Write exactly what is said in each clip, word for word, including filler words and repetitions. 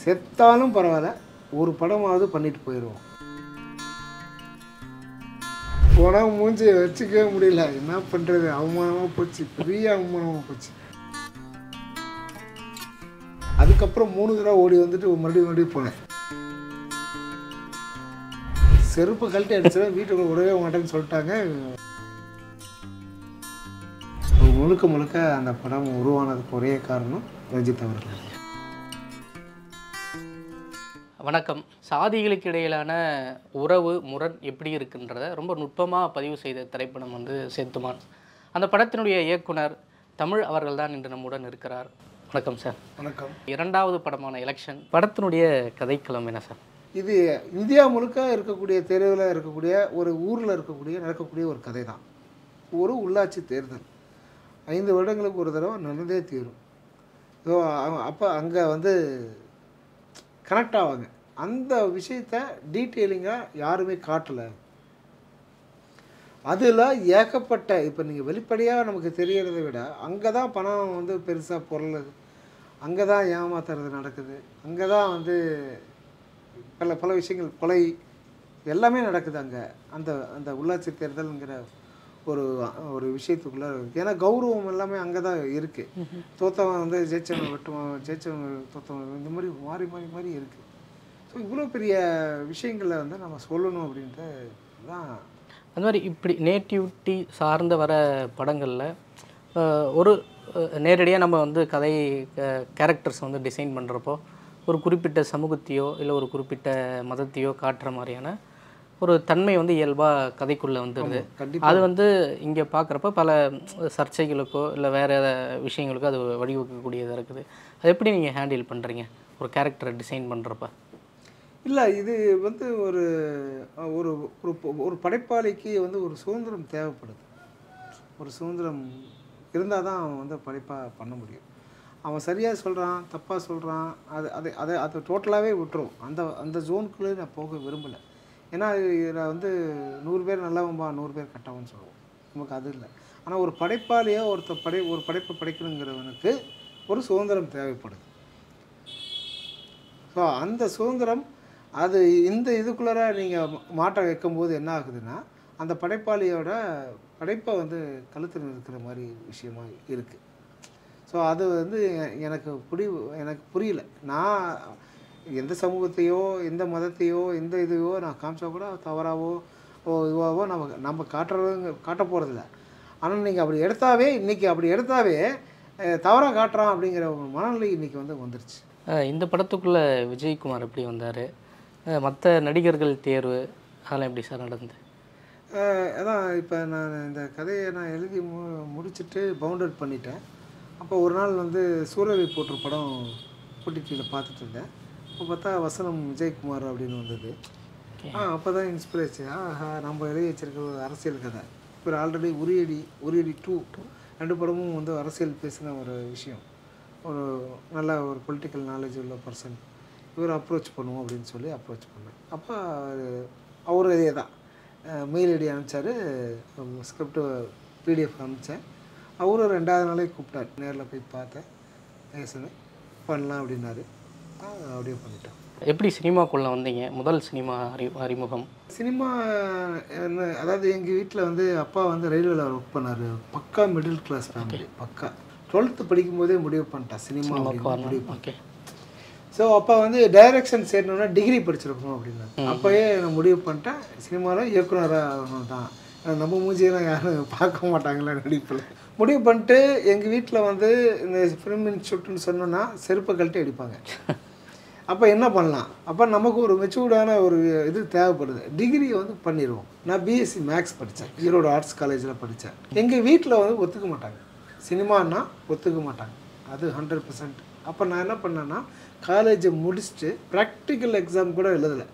செத்தாலும் பரவாயில்ல, ஒரு படமாவது பண்ணிட்டு போயிடுவோம். போனால் மூஞ்சி வச்சுக்கவே முடியல, என்ன பண்ணுறது, அவமானமாக போச்சு, பெரிய அவமானமாக போச்சு. அதுக்கப்புறம் மூணு தடவை ஓடி வந்துட்டு மறுபடியும் மறுபடியும் போனேன். செருப்பு கழட்டி அடிச்சா வீட்டுக்குள்ள விடவே மாட்டேன்னு சொல்லிட்டாங்க. முழுக்க முழுக்க அந்த படம் உருவானதுக்கு ஒரே காரணம் ரஞ்சித் அவர்கள். வணக்கம். சாதிகளுக்கு இடையிலான உறவு முரண் எப்படி இருக்குன்றதை ரொம்ப நுட்பமாக பதிவு செய்த திரைப்படம் வந்து சேத்துமான். அந்த படத்தினுடைய இயக்குனர் தமிழ் அவர்கள் தான் இன்று நம்முடன் இருக்கிறார். வணக்கம் சார். வணக்கம். இரண்டாவது படமான எலெக்ஷன் படத்தினுடைய கதைக்களம் என்ன சார்? இது இந்தியா முழுக்க இருக்கக்கூடிய தெருவில் இருக்கக்கூடிய ஒரு ஊரில் இருக்கக்கூடிய நடக்கக்கூடிய ஒரு கதை தான். ஒரு உள்ளாட்சி தேர்தல் ஐந்து வருடங்களுக்கு ஒரு தடவை நடந்தே தீரும். ஸோ அப்போ அங்கே வந்து கனெக்ட் ஆவாங்க. அந்த விஷயத்தை டீட்டெயிலிங்காக யாருமே காட்டலை. அதில் ஏகப்பட்ட இப்போ நீங்கள் வெளிப்படையாக நமக்கு தெரியறதை விட அங்கே தான் பணம் வந்து பெருசாக பொருள், அங்கே தான் ஏமாத்துறது நடக்குது, அங்கே தான் வந்து பல பல விஷயங்கள், கொலை எல்லாமே நடக்குது அங்கே. அந்த அந்த உள்ளாட்சி தேர்தல்ங்கிற ஒரு ஒரு விஷயத்துக்குள்ளே இருக்குது. ஏன்னா கௌரவம் எல்லாமே அங்கே தான் இருக்குது. தோத்தவன் வந்து ஜெயிச்சவன் வெட்டுவான், ஜெயிச்சவன் தோத்தவன், இந்த மாதிரி மாறி மாறி மாறி இருக்குது. ஸோ இவ்வளோ பெரிய விஷயங்களை வந்து நம்ம சொல்லணும் அப்படின்ட்டு தான். அந்த மாதிரி இப்படி நேட்டிவிட்டி சார்ந்த வர படங்களில் ஒரு நேரடியாக நம்ம வந்து கதை கேரக்டர்ஸ் வந்து டிசைன் பண்ணுறப்போ ஒரு குறிப்பிட்ட சமூகத்தையோ இல்லை ஒரு குறிப்பிட்ட மதத்தையோ காட்டுற மாதிரியான ஒரு தன்மை வந்து இயல்பாக கதைக்குள்ளே வந்துடுது. அது வந்து இங்கே பார்க்குறப்ப பல சர்ச்சைகளுக்கோ இல்லை வேறு விஷயங்களுக்கோ அது வழிவகுக்கக்கூடியதாக இருக்குது. அது எப்படி நீங்கள் ஹேண்டில் பண்ணுறீங்க ஒரு கேரக்டரை டிசைன் பண்ணுறப்ப? இல்லை, இது வந்து ஒரு ஒரு ஒரு படைப்பாளிக்கு வந்து ஒரு சுதந்திரம் தேவைப்படுது. ஒரு சுதந்திரம் இருந்தால் தான் அவன் வந்து படைப்பாக பண்ண முடியும். அவன் சரியாக சொல்கிறான், தப்பாக சொல்கிறான், அது அதை அதை அதை டோட்டலாகவே விட்டுரும். அந்த அந்த ஜோனுக்குள்ளே நான் போக விரும்பலை. ஏன்னா இதில் வந்து நூறு பேர் நல்லவன்பா, நூறு பேர் கெட்டவன்னு சொல்லுவோம். நமக்கு அது இல்லை. ஆனால் ஒரு படைப்பாளியாக ஒருத்தர் படை ஒரு படைப்பை படைக்கணுங்கிறவனுக்கு ஒரு சுதந்திரம் தேவைப்படுது. ஸோ அந்த சுதந்திரம் அது இந்த இதுக்குள்ளார நீங்கள் மாற்ற வைக்கும்போது என்ன ஆகுதுன்னா அந்த படைப்பாளியோட படைப்பை வந்து கழுத்தில் இருக்கிற மாதிரி விஷயமாக இருக்குது. ஸோ அது வந்து எனக்கு புரி எனக்கு புரியல. நான் எந்த சமூகத்தையோ எந்த மதத்தையோ எந்த இதுவோ நான் காமிச்சா கூட தவறாவோ ஓ இதுவாகவோ நம்ம நம்ம காட்டுறது காட்ட போகிறதில்ல. ஆனால் நீங்கள் அப்படி எடுத்தாவே இன்றைக்கி அப்படி எடுத்தாவே தவறாக காட்டுறான் அப்படிங்கிற ஒரு மனநிலை இன்றைக்கி வந்து வந்துருச்சு. இந்த படத்துக்குள்ளே விஜயகுமார் எப்படி வந்தார்? மற்ற நடிகர்கள் தேர்வு அதெல்லாம் எப்படி சார் நடந்தது? அதான் இப்போ நான் இந்த கதையை நான் எழுதி மு முடிச்சுட்டு பவுண்டட் பண்ணிட்டேன். அப்போ ஒரு நாள் வந்து சூரரை போற்று படம் ஓடிடியில் பார்த்துட்டு இருந்தேன். அப்போ பார்த்தா வசனம் விஜயகுமார் அப்படின்னு வந்தது. ஆ அப்போ தான் இன்ஸ்பிரேஷன். ஆஹா, நம்ம எழுதி வச்சிருக்க ஒரு அரசியல் கதை. இப்போ ஆல்ரெடி உரியடி உரியடி டூ ரெண்டு படமும் வந்து அரசியல் பேசின ஒரு விஷயம். ஒரு நல்ல ஒரு பொலிட்டிக்கல் நாலேஜ் உள்ள பர்சன் இவர் அப்ரோச் பண்ணுவோம் அப்படின்னு சொல்லி அப்ரோச் பண்ணேன். அப்போ அவர் இதே தான் மெயில் ஐடி அனுப்பிச்சார், ஸ்கிரிப்டு பிடிஎஃப் அனுப்பிச்சேன். அவரும் ரெண்டாவது நாளே கூப்பிட்டார். நேரில் போய் பார்த்தேன், பேசினேன், பண்ணலாம் அப்படின்னாரு. அப்படியே பண்ணிட்டோம். எப்படி சினிமாக்குள்ளே வந்தீங்க? முதல் சினிமா அறி அறிமுகம் சினிமா என்ன, அதாவது எங்கள் வீட்டில் வந்து அப்பா வந்து ரயில்வேல ஒர்க் பண்ணார். பக்கா மிடில் கிளாஸ் ஃபேமிலி, பக்கா. டுவெல்த்து படிக்கும்போதே முடிவு பண்ணிட்டேன் சினிமா முடிவு பண்ணேன். ஸோ அப்போ வந்து டைரக்ஷன் சேரணுன்னா டிகிரி படிச்சிருக்கணும் அப்படின்னா அப்போயே நான் முடிவு பண்ணிட்டேன் சினிமாவில் இயக்குனராக ஆகணும் தான். நம்ம மூஞ்சியெல்லாம் யாரும் பார்க்க மாட்டாங்களா நடிப்பில். முடிவு பண்ணிட்டு எங்கள் வீட்டில் வந்து இந்த ஃபிலிம் இன்ஸ்டியூட்னு சொன்னோன்னா செருப்பை கழட்டி அடிப்பாங்க. அப்போ என்ன பண்ணலாம்? அப்போ நமக்கு ஒரு மெச்சூர்டான ஒரு இது தேவைப்படுது. டிகிரியை வந்து பண்ணிடுவோம். நான் பிஎஸ்சி மேக்ஸ் படித்தேன், ஈரோடு ஆர்ட்ஸ் காலேஜில் படித்தேன். எங்கள் வீட்டில் வந்து ஒத்துக்க மாட்டாங்க, சினிமான்னா ஒத்துக்க மாட்டாங்க, அது ஹண்ட்ரட் பர்சன்ட். அப்போ நான் என்ன பண்ணேன்னா காலேஜை முடிச்சுட்டு ப்ராக்டிக்கல் எக்ஸாம் கூட எழுதலை,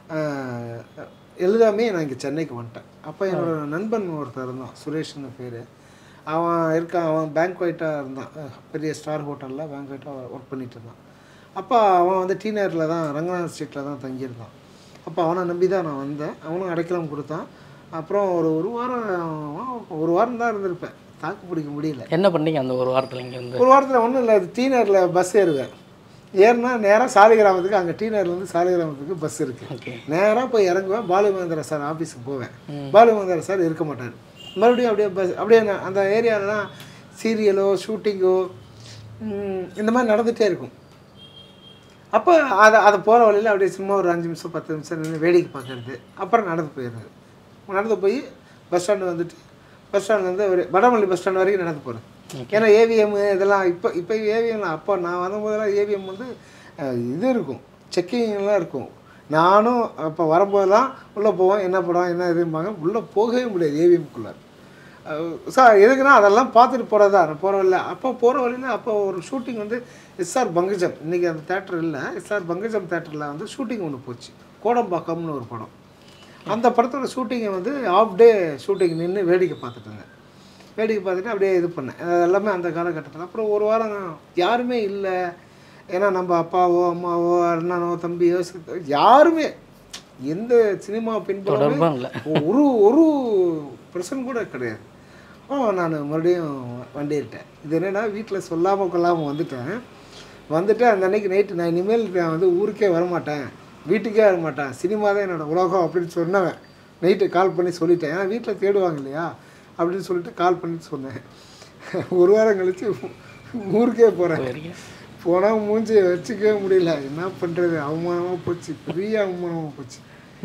எழுதாமே நான் இங்கே சென்னைக்கு வந்துட்டேன். அப்போ என்னோடய நண்பன் ஒருத்தர் இருந்தான், சுரேஷ்னு பேர். அவன் இருக்கான், அவன் பேங்க் ஒயிட்டாக இருந்தான், பெரிய ஸ்டார் ஹோட்டலில் பேங்க் ஒயிட்டாக ஒர்க் பண்ணிகிட்டு இருந்தான். அப்போ அவன் வந்து டி நகரில் தான், ரங்கநாத் ஸ்ட்ரீட்டில் தான் தங்கியிருந்தான். அப்போ அவனை நம்பி தான் நான் வந்தேன். அவனும் அடைக்கலம் கொடுத்தான். அப்புறம் ஒரு ஒரு வாரம் ஒரு வாரம் தான் இருந்திருப்பேன், தாக்கு பிடிக்க முடியல. என்ன பண்ணீங்க அந்த ஒரு வாரத்தில்? இங்கே வந்து ஒரு வாரத்தில் ஒன்றும் இல்லை, டி நகரில் பஸ் ஏறுவேன், ஏறினா நேராக சாலிகிராமத்துக்கு, அங்கே டி நகர்லேருந்து சாலிகிராமத்துக்கு பஸ் இருக்குது. நேராக போய் இறங்குவேன், பாலு மகேந்திரா சார் ஆஃபீஸுக்கு போவேன். பாலு மகேந்திரா சார் இருக்க மாட்டார். மறுபடியும் அப்படியே பஸ் அப்படியே நான் அந்த ஏரியாலலாம் சீரியலோ ஷூட்டிங்கோ இந்த மாதிரி நடந்துகிட்டே இருக்கும். அப்போ அதை அதை போகிற வழியில் அப்படியே சும்மா ஒரு அஞ்சு நிமிஷம் பத்து நிமிஷம் நின்று வேடிக்கை பார்க்குறது. அப்புறம் நடந்து போயிடுறது. நடந்து போய் பஸ் ஸ்டாண்டு வந்துட்டு பஸ் ஸ்டாண்ட்லேருந்து ஒரு வடமல்லி பஸ் ஸ்டாண்ட் வரைக்கும் நடந்து போகிறேன். ஏன்னா ஏவிஎம் இதெல்லாம் இப்போ இப்போ ஏவிஎம்லாம் அப்போ நான் வரும்போதெல்லாம் ஏவிஎம் வந்து இது இருக்கும், செக்கிங்லாம் இருக்கும். நானும் அப்போ வரும்போதெல்லாம் உள்ளே போவோம், என்ன படம் என்ன இதும்பாங்க, உள்ளே போகவே முடியாது ஏவிஎம்குள்ளே. சார் எதுக்குன்னா அதெல்லாம் பார்த்துட்டு போகிறதா நான் போகிற வழியில். அப்போ போகிற வழியில் அப்போ ஒரு ஷூட்டிங் வந்து எஸ்ஆர் பங்கஜம், இன்றைக்கி அந்த தேட்டர் இல்லை, எஸ்ஆர் பங்கஜம் தேட்டரில் வந்து ஷூட்டிங் ஒன்று போச்சு, கோடம்பாக்கம்னு ஒரு படம். அந்த படத்தோட ஷூட்டிங்கை வந்து ஆஃப் டே ஷூட்டிங் நின்று வேடிக்கை பார்த்துட்டு இருந்தேன். வேடிக்கை பார்த்துட்டு அப்படியே இது பண்ணேன். அது எல்லாமே அந்த காலகட்டத்தில். அப்புறம் ஒரு வாரம் யாருமே இல்லை, ஏன்னா நம்ம அப்பாவோ அம்மாவோ அண்ணனோ தம்பியோ யாருமே எந்த சினிமா பின்பற்றமே ஒரு ஒரு பர்சன் கூட கிடையாது. ஓ நான் மறுபடியும் வண்டி ஏறிட்டேன். இது என்னென்னா வீட்டில் சொல்லாமல் கொள்ளாமல் வந்துட்டேன். வந்துட்டு அந்த அன்றைக்கி நைட்டு நான் இனிமேல் நான் வந்து ஊருக்கே வரமாட்டேன், வீட்டுக்கே வரமாட்டேன், சினிமா தான் என்னோடய உலகம் அப்படின்னு சொன்னவன். நைட்டு கால் பண்ணி சொல்லிட்டேன், ஏன்னா வீட்டில் தேடுவாங்க இல்லையா அப்படின்னு சொல்லிட்டு கால் பண்ணி சொன்னேன். ஒரு வாரம் கழித்து ஊருக்கே போகிறேன். போனால் மூஞ்சி வச்சுக்கவே முடியல, என்ன பண்ணுறது, அவமானமாக போச்சு, பெரிய அவமானமாக போச்சு.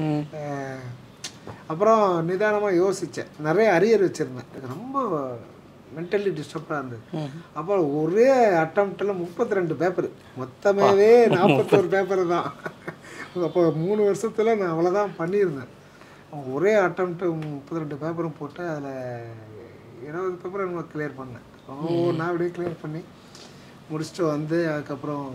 அப்புறம் நிதானமாக யோசித்தேன். நிறைய அரியர் வச்சுருந்தேன், எனக்கு ரொம்ப மென்டலி டிஸ்டர்பாக இருந்தது. அப்போ ஒரே அட்டம்ப்டில் முப்பத்தி ரெண்டு பேப்பர், மொத்தமாகவே நாற்பத்தோரு பேப்பர் தான். அப்போ மூணு வருஷத்தில் நான் அவ்வளோதான் பண்ணியிருந்தேன். ஒரே அட்டம்ப்ட்டு முப்பத்தி ரெண்டு பேப்பரும் போட்டு அதில் இருபது பேப்பரை நம்ம கிளியர் பண்ணேன். ஓ நான் அப்படியே கிளியர் பண்ணி முடிச்சுட்டு வந்து அதுக்கப்புறம்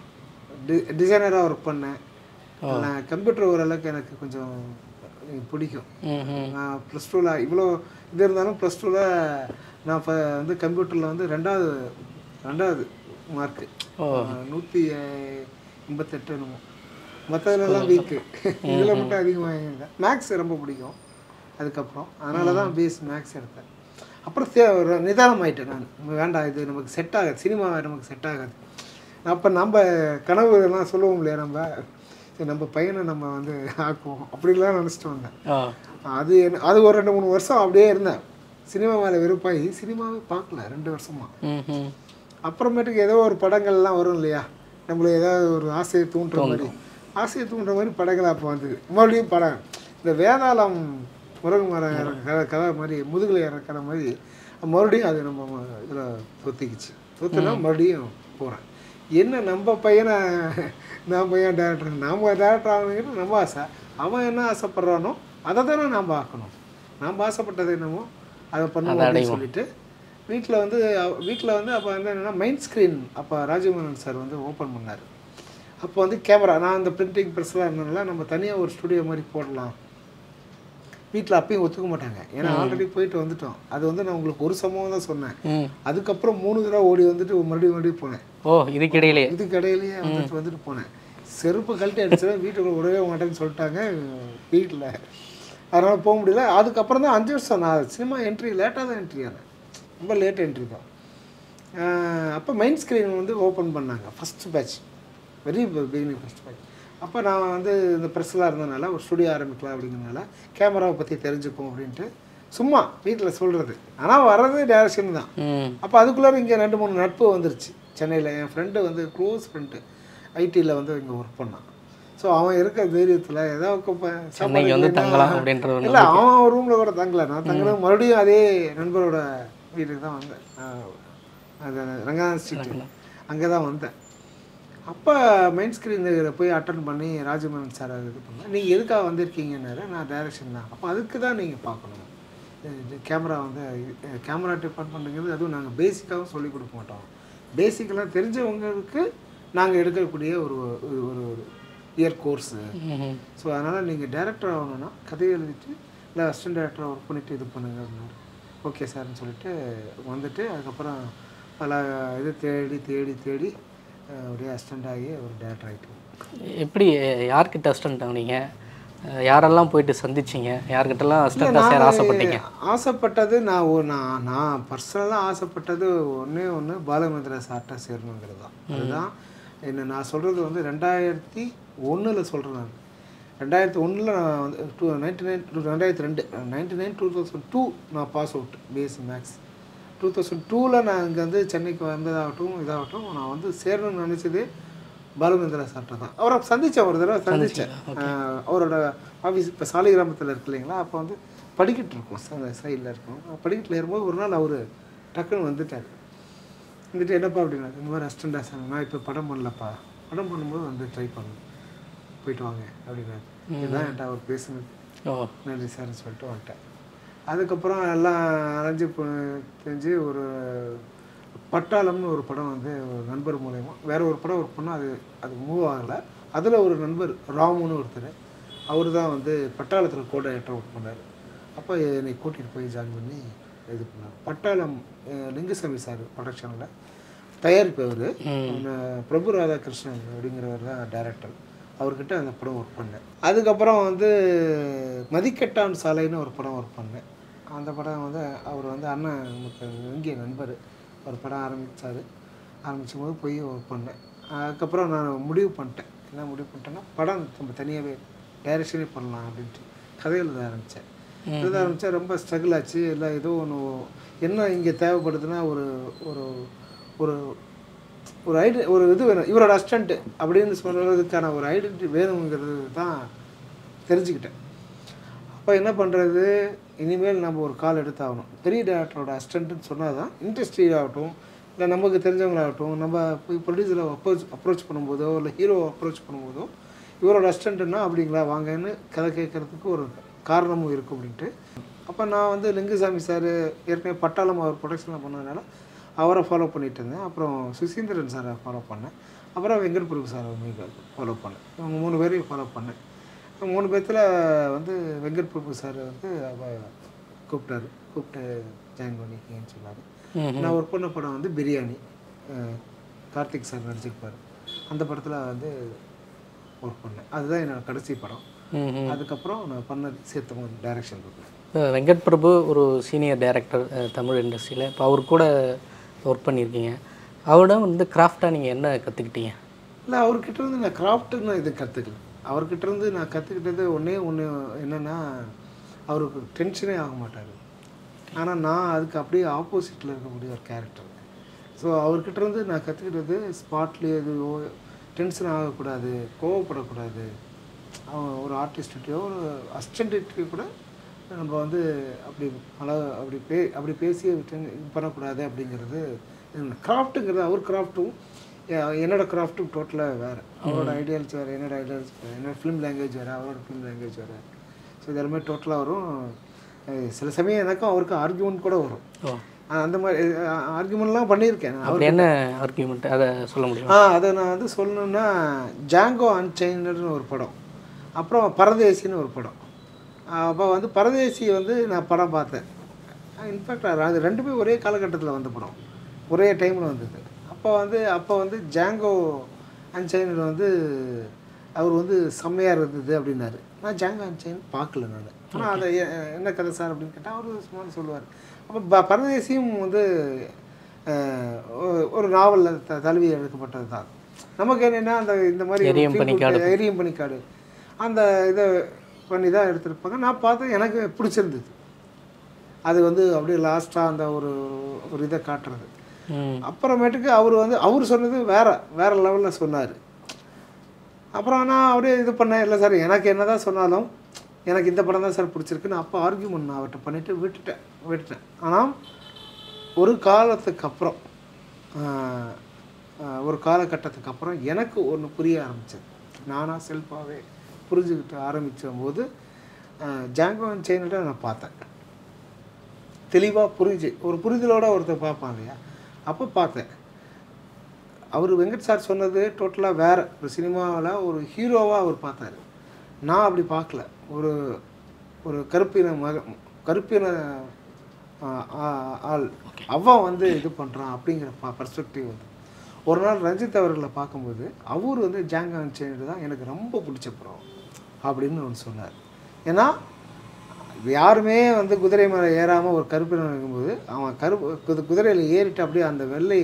டி டிசைனராக ஒர்க் பண்ணேன். நான் கம்ப்யூட்டர் ஓரளவுக்கு எனக்கு கொஞ்சம் பிடிக்கும். நான் ப்ளஸ் டூவில் இவ்வளோ இது இருந்தாலும் ப்ளஸ் டூவில் நான் இப்போ வந்து கம்ப்யூட்டரில் வந்து ரெண்டாவது ரெண்டாவது மார்க்கு நூற்றி எண்பத்தெட்டு என்னமோ. மற்றதுலலாம் வீக்கு, இதில் மட்டும் அதிகமாக. மேக்ஸ் ரொம்ப பிடிக்கும் அதுக்கப்புறம், அதனால தான் பிஎஸ்சி மேக்ஸ் எடுத்தேன். அப்புறம் தே நிதானம் ஆகிட்டேன் நான், வேண்டாம் இது நமக்கு செட் ஆகாது, சினிமா நமக்கு செட் ஆகாது. அப்போ நம்ம கனவு எல்லாம் சொல்லுவோம் இல்லையா, நம்ம நம்ம பையனை நம்ம வந்து ஆக்குவோம் அப்படிலாம் நினச்சிட்டு வந்தேன். அது என்ன அது ஒரு ரெண்டு மூணு வருஷம் அப்படியே இருந்தேன். சினிமா மேலே வெறுப்பாகி சினிமாவே பார்க்கல ரெண்டு வருஷமாக. அப்புறமேட்டுக்கு ஏதோ ஒரு படங்கள்லாம் வரும் இல்லையா, நம்மள ஏதாவது ஒரு ஆசையை தூண்டுற மாதிரி ஆசையை தூண்டுற மாதிரி படங்கள் அப்போ வந்து மறுபடியும் படம் இந்த வேதாளம் முருகமர கதை கதை மாதிரி முதுகில் இறக்கிற மாதிரி மறுபடியும் அது நம்ம இதில் தொத்திக்குச்சு. தொத்துனா மறுபடியும் போகிறேன். என்ன நம்ம பையனை நான் பையன் டேரக்டர், நாம் டேரக்டர் ஆகணுங்கிறது நம்ம ஆசை. அவன் என்ன ஆசைப்பட்றானோ அதை தானே நாம் ஆக்கணும். நாம் ஆசைப்பட்டது என்னமோ அதை பண்ணுவோம் அப்படின்னு சொல்லிட்டு வீட்டில் வந்து வீட்டில் வந்து அப்போ வந்து என்னென்னா மைண்ட் ஸ்க்ரீன் அப்போ ராஜமோகன் சார் வந்து ஓப்பன் பண்ணார். அப்போ வந்து கேமரா, நான் அந்த பிரிண்டிங் ப்ரெஸ்லாம் இருந்ததுனால நம்ம தனியாக ஒரு ஸ்டுடியோ மாதிரி போடலாம். வீட்டில் அப்பயும் ஒத்துக்க மாட்டாங்க, ஏன்னா ஆல்ரெடி போயிட்டு வந்துட்டோம். அது வந்து நான் உங்களுக்கு ஒரு சம்பவம் தான் சொன்னேன். அதுக்கப்புறம் மூணு தடவை ஓடி வந்துட்டு மறுபடியும் மறுபடியும் போனேன். ஓ இதுக்கிடையிலே இதுக்கிடையிலேயே வந்துட்டு வந்துட்டு போனேன். செருப்பு கழட்டி அடிச்சேன், வீட்டுக்குள்ள விடவே மாட்டேன்னு சொல்லிட்டாங்க வீட்டில். அதனால் போக முடியல. அதுக்கப்புறம் தான் அஞ்சு வருஷம் நான் சினிமா என்ட்ரி லேட்டாக தான் என்ட்ரி ஆனேன், ரொம்ப லேட் என்ட்ரி தான். அப்போ மைண்ட் ஸ்க்ரீன் வந்து ஓப்பன் பண்ணாங்க first batch, very beginning first batch. அப்போ நான் வந்து இந்த ப்ரெஸ்லாம் இருந்ததுனால ஒரு ஸ்டுடியோ ஆரம்பிக்கலாம் அப்படிங்கிறதுனால கேமராவை பற்றி தெரிஞ்சுப்போம் அப்படின்ட்டு சும்மா வீட்டில் சொல்கிறது. ஆனால் வர்றது டேரக்ஷன் தான். அப்போ அதுக்குள்ளே இங்கே ரெண்டு மூணு நட்பு வந்துருச்சு. சென்னையில் என் ஃப்ரெண்டு வந்து க்ளோஸ் ஃப்ரெண்டு ஐடியில் வந்து இங்கே ஒர்க் பண்ணான். ஸோ அவன் இருக்க தைரியத்தில் ஏதாவது இல்லை, அவன் ஒரு ரூமில் கூட தங்கலை, நான் தங்கினது மறுபடியும் அதே நண்பரோட வீட்டுக்கு தான் வந்தேன். அது ரங்கநாத் ஸ்ட்ரீட் அங்கே தான் வந்தேன். அப்போ மைண்ட் ஸ்க்ரீனில் போய் அட்டன் பண்ணி ராஜமோகன் சார் இது பண்ணேன். நீங்கள் எதுக்காக வந்திருக்கீங்கன்னாரு, நான் டைரக்ஷன் தான். அப்போ அதுக்கு தான் நீங்கள் பார்க்கணும், இது கேமரா வந்து கேமரா டிபார்ட்மெண்ட்டுங்கிறது அதுவும் நாங்கள் பேசிக்காகவும் சொல்லிக் கொடுக்க மாட்டோம். பேசிக்கெல்லாம் தெரிஞ்சவங்களுக்கு நாங்கள் எடுக்கக்கூடிய ஒரு ஒரு இயர் கோர்ஸு. ஸோ அதனால் நீங்கள் டேரக்டர் ஆகணுன்னா கதையை எழுதிட்டு இல்லை அசிஸ்டன்ட் டேரக்டராக ஒர்க் பண்ணிவிட்டு இது பண்ணுங்க அப்படின்னாரு. ஓகே சார்னு சொல்லிட்டு வந்துட்டு அதுக்கப்புறம் பல இது தேடி தேடி தேடி அப்படியே அசிஸ்டண்ட் ஆகி ஒரு டேரக்டர் ஆகிட்டு. எப்படி யார்கிட்ட அசிஸ்டண்ட் ஆனீங்க, யாரெல்லாம் போயிட்டு சந்திச்சிங்க, யார்கிட்டலாம் அசிஸ்டண்ட்டாக சேர ஆசைப்பட்டீங்க? ஆசைப்பட்டது நான் நான் நான் பர்சனலாக ஆசைப்பட்டது ஒன்றே ஒன்று பாலு மகேந்திரா சார்கிட்ட சேரணுங்கிறது தான். அதுதான் என்ன நான் சொல்கிறது வந்து ரெண்டாயிரத்தி ஒன்றில் சொல்கிறேன். நான் ரெண்டாயிரத்தி ஒன்றில் நான் வந்து டூ நைன்டி நைன் டூ ரெண்டாயிரத்தி ரெண்டு ninety nine two thousand two நான் pass out BSc maths. Two thousand டூவில் நான் இங்கே வந்து சென்னைக்கு வந்ததாகட்டும் இதாகட்டும் நான் வந்து சேரணும்னு நினச்சது பாலுமேந்திரா சார்ட்ட தான். அவரை சந்தித்தேன், ஒரு தடவை சந்தித்தேன். அவரோட ஆஃபீஸ் இப்போ சாலை கிராமத்தில் இருக்கு இல்லைங்களா, அப்போ வந்து படிக்கிட்டு இருக்கோம், சைடில் இருக்கோம். படிக்கட்டில் ஏறும்போது ஒரு நாள் அவர் டக்குன்னு வந்துட்டார். வந்துட்டு என்னப்பா அப்படின்னா, இந்த மாதிரி அசிஸ்டண்டாக சார் நான் இப்போ படம் பண்ணலப்பா, படம் பண்ணும்போது வந்து ட்ரை பண்ணணும், போயிட்டு வாங்க அப்படின்னாரு. இதுதான் என்கிட்ட அவர் பேசுனது. நன்றி சார்னு சொல்லிட்டு வந்துட்டேன். அதுக்கப்புறம் எல்லாம் அலைஞ்சு தெரிஞ்சு ஒரு பட்டாளம்னு ஒரு படம் வந்து ஒரு நண்பர் மூலயமா வேற ஒரு படம் ஒர்க் பண்ணால் அது அது மூவ் ஆகலை. அதில் ஒரு நண்பர் ராமுன்னு ஒருத்தர், அவர் தான் வந்து பட்டாளத்தில் கோட் டைரக்டர் ஒர்க் பண்ணார். அப்போ என்னை கூட்டிகிட்டு போய் ஜாயின் பண்ணி இது பண்ணார். பட்டாளம் லிங்குசாமி சார் ப்ரொடக்ஷனில் தயாரிப்பவர் பிரபு ராதாகிருஷ்ணன் அப்படிங்கிறவர் தான் டைரக்டர். அவர்கிட்ட அந்த படம் ஒர்க் பண்ணேன். அதுக்கப்புறம் வந்து மதிக்கட்டான் சாலைன்னு ஒரு படம் ஒர்க் பண்ணேன். அந்த படம் வந்து அவர் வந்து அண்ணன் நமக்கு இங்கே நண்பர், ஒரு படம் ஆரம்பித்தார். ஆரம்பிக்கும் போது போய் ஒர்க் பண்ணேன். அதுக்கப்புறம் நான் முடிவு பண்ணிட்டேன். என்ன முடிவு பண்ணிட்டேன்னா, படம் நம்ம தனியாகவே டைரக்ஷனே பண்ணலாம் அப்படின்ட்டு கதை எழுத ஆரம்பித்தேன். எழுத ஆரம்பித்தா ரொம்ப ஸ்ட்ரகிள் ஆச்சு. இல்லை ஏதோ ஒன்று என்ன இங்கே தேவைப்படுதுன்னா ஒரு ஒரு ஒரு ஒரு ஐடி ஒரு இது வேணும், இவரோட அசிஸ்டண்ட்டு அப்படின்னு சொல்கிறதுக்கான ஒரு ஐடென்டிட்டி வேணுங்கிறது தான் தெரிஞ்சுக்கிட்டேன். அப்போ என்ன பண்ணுறது, இனிமேல் நம்ம ஒரு கால் எடுத்தாகணும். பெரிய டேரக்டரோட அசிஸ்டண்ட்டுன்னு சொன்னால் தான் இண்டஸ்ட்ரி ஆகட்டும் இல்லை நமக்கு தெரிஞ்சவங்களாகட்டும் நம்ம போய் ப்ரொடியூசரை அப்ரோச் அப்ரோச் பண்ணும்போதோ இல்லை ஹீரோ அப்ரோச் பண்ணும்போதோ இவரோட அசிஸ்டண்ட்டுன்னா அப்படிங்களா வாங்கன்னு கதை கேட்குறதுக்கு ஒரு காரணமும் இருக்கும் அப்படின்ட்டு. அப்போ நான் வந்து லிங்குசாமி சார் ஏற்கனவே பட்டாளம் அவர் ப்ரொடக்ஷனில் பண்ணதுனால அவரை ஃபாலோ பண்ணிகிட்டு இருந்தேன். அப்புறம் சுசீந்திரன் சாரை ஃபாலோ பண்ணேன். அப்புறம் வெங்கட் பிரபு சாரை ஃபாலோ பண்ணேன். அவங்க மூணு பேரையும் ஃபாலோ பண்ணேன். மூணு பேர்த்தில் வந்து வெங்கட் பிரபு சார் வந்து அவ கூப்பிட்டாரு, கூப்பிட்டு ஜாயின் பண்ணிக்கிங்கன்னு சொன்னார். நான் ஒர்க் பண்ண படம் வந்து பிரியாணி, கார்த்திக் சார் நடிச்சிருப்பார். அந்த படத்தில் வந்து ஒர்க் பண்ணேன். அதுதான் என்னோட கடைசி படம். அதுக்கப்புறம் நான் பண்ணது சேர்த்தவங்க டைரக்ஷன் இருக்கேன். வெங்கட் பிரபு ஒரு சீனியர் டைரக்டர் தமிழ் இண்டஸ்ட்ரியில். இப்போ அவர் கூட ஒர்க் பண்ணியிருக்கீங்க. அவரிடம் வந்து கிராஃப்டாக நீங்கள் என்ன கற்றுக்கிட்டீங்க? இல்லை, அவர்கிட்ட இருந்து நான் கிராஃப்ட்டுன்னு இது கற்றுக்கல. அவர்கிட்ட இருந்து நான் கற்றுக்கிட்டது ஒன்றே ஒன்று என்னென்னா, அவருக்கு டென்ஷனே ஆக மாட்டார். ஆனால் நான் அதுக்கு அப்படியே ஆப்போசிட்டில் இருக்கக்கூடிய ஒரு கேரக்டர். ஸோ அவர்கிட்ட இருந்து நான் கற்றுக்கிட்டது ஸ்பாட்லேயே எதுவோ டென்ஷன் ஆகக்கூடாது, கோவப்படக்கூடாது. அவன் ஒரு ஆர்டிஸ்ட்டையோ ஒரு அசிஸ்டண்ட்டையோ கூட நம்ம வந்து அப்படி பல அப்படி பே அப்படி பேசி இது பண்ணக்கூடாது அப்படிங்கிறது கிராஃப்ட்டுங்கிறது. அவர் கிராஃப்ட்டும் என்னோடய கிராஃப்ட்டும் டோட்டலாக வேறு. அவரோட ஐடியாலஜி வேறு, என்னோடய ஐடியாலஜி வேறு, என்னோடய ஃபிலிம் லாங்குவேஜ் வேறு, அவரோட ஃபிலிம் லாங்குவேஜ் வேறு. ஸோ இது எல்லாமே டோட்டலாக வரும். சில சமயம் எனக்கும் அவருக்கும் ஆர்கியூமெண்ட் கூட வரும். அந்த மாதிரி ஆர்கியூமெண்ட்லாம் பண்ணியிருக்கேன். அவர் என்ன ஆர்கியூமெண்ட் அதை சொல்ல முடியும்? ஆ அதை நான் வந்து சொல்லணுன்னா, ஜாங்கோ அன்சைன்டுன்னு ஒரு படம், அப்புறம் பரதேசின்னு ஒரு படம். அப்போ வந்து பரதேசி வந்து நான் படம் பார்த்தேன். இன்ஃபேக்ட் அது ரெண்டுமே ஒரே காலகட்டத்தில் வந்த படம், ஒரே டைமில் வந்தது. அப்போ வந்து அப்போ வந்து ஜாங்கோ அன்சைன்டு வந்து அவர் வந்து செம்மையாக இருந்தது அப்படின்னாரு. நான் ஜாங்கோ அன்சைன் பார்க்கல நான். ஆனால் அதை என்ன கதை சார் அப்படின்னு கேட்டால் அவர் சும்மா சொல்லுவார். அப்போ ப பரதேசியும் வந்து ஒரு நாவலில் த தழுவி எடுக்கப்பட்டது தான். நமக்கு என்னென்னா அந்த இந்த மாதிரி எரியும் பனிக்காடு அந்த இதை பண்ணி தான் எடுத்துருப்பாங்க. நான் பார்த்தேன், எனக்கு பிடிச்சிருந்தது. அது வந்து அப்படியே லாஸ்ட்டாக அந்த ஒரு ஒரு இதை காட்டுறது. அப்புறமேட்டுக்கு அவர் வந்து அவர் சொன்னது வேறு வேறு லெவலில் சொன்னார். அப்புறம் நான் அப்படியே இது பண்ணேன். இல்லை சார், எனக்கு என்ன தான் சொன்னாலும் எனக்கு இந்த படம் தான் சார் பிடிச்சிருக்குன்னு அப்போ ஆர்கியூமெண்ட் நான் அவர்கிட்ட பண்ணிவிட்டு விட்டுட்டேன் விட்டுட்டேன் ஆனால் ஒரு காலத்துக்கு அப்புறம் ஒரு காலகட்டத்துக்கு அப்புறம் எனக்கு ஒன்று புரிய ஆரம்பித்தது. நானாக செல்ஃபாகவே புரிஞ்சுக்கிட்டு ஆரம்பித்த போது ஜாங்கோ அன்சைன்டை நான் பார்த்தேன். தெளிவாக புரிஞ்சு ஒரு புரிதலோடு ஒருத்தர் பார்ப்பான் இல்லையா, அப்போ பார்த்தேன். அவர் வெங்கட் சார் சொன்னது டோட்டலாக வேறு. ஒரு சினிமாவில் ஒரு ஹீரோவாக அவர் பார்த்தாரு. நான் அப்படி பார்க்கல. ஒரு ஒரு கருப்பின மக கருப்பின ஆள் அவன் வந்து இது பண்ணுறான் அப்படிங்கிற ப பர்ஸ்பெக்டிவ் வந்து ஒரு நாள் ரஞ்சித் அவர்களை பார்க்கும்போது அவர் வந்து ஜாங்கோ அன்சைன்டு தான் எனக்கு ரொம்ப பிடிச்ச படம் அப்படின்னு ஒன்று சொன்னார். ஏன்னா யாருமே வந்து குதிரை மேலே ஏறாமல் ஒரு கருப்பினம் இருக்கும்போது அவன் கருப்பு குதிரையில் ஏறிட்டு அப்படியே அந்த வெள்ளை